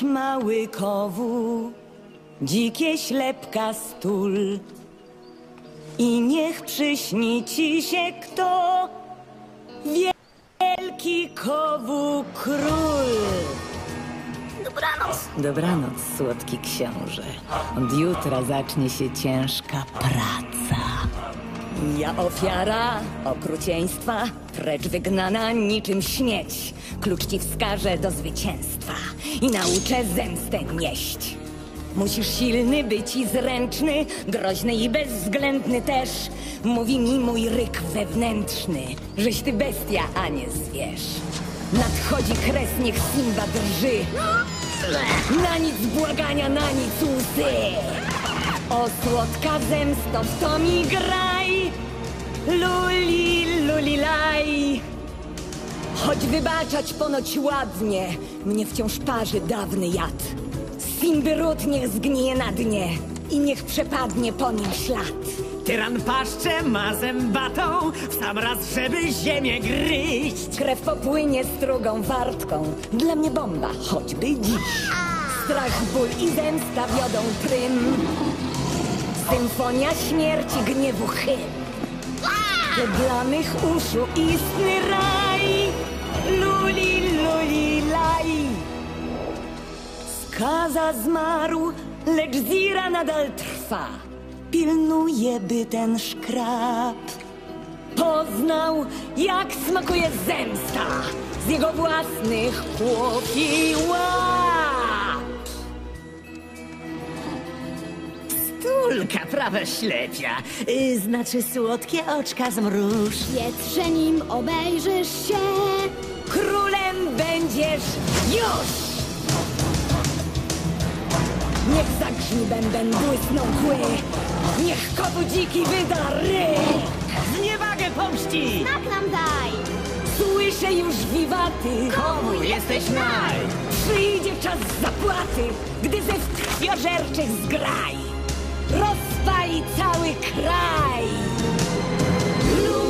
mały kowu, dzikie ślepka stul. I niech przyśni ci się kto, wielki kowu król. Dobranoc. Dobranoc, słodki książę. Od jutra zacznie się ciężka praca. Ja ofiara okrucieństwa, precz wygnana niczym śmieć. Klucz ci wskaże do zwycięstwa i nauczę zemstę nieść. Musisz silny być i zręczny, groźny i bezwzględny też. Mówi mi mój ryk wewnętrzny, żeś ty bestia, a nie zwierz. Nadchodzi kres, niech Simba drży. Na nic błagania, na nic łzy. O słodka zemsto, w to mi graj. Luli, luli, laj. Choć wybaczać ponoć ładnie, mnie wciąż parzy dawny jad. Simby ród niech zgnije na dnie i niech przepadnie po nim ślad. Tyran paszczę ma zębatą, w sam raz, żeby ziemię gryźć. Krew popłynie strugą wartką, dla mnie bomba, choćby dziś. Strach, ból i zemsta wiodą prym. Symfonia śmierci, gniewu hymn. To dla mych uszu istny raj. Luli, luli, laj. Skaza zmarł, lecz Zira nadal trwa. Pilnuje, by ten szkrab poznał, jak smakuje zemsta z jego własnych kłów i łap. Stulka prawa ślepia, znaczy słodkie oczka zmruż. Wietrze nim obejrzysz się. Królem będziesz już! Niech zagrzmi bęben, błysną kły. Niech kowu dziki wyda ryk. Zniewagę pomści! Tak nam daj. Słyszę już wiwaty. Komu jesteś naj? Przyjdzie czas zapłaty, gdy ze krwiożerczych zgraj rozpali cały kraj.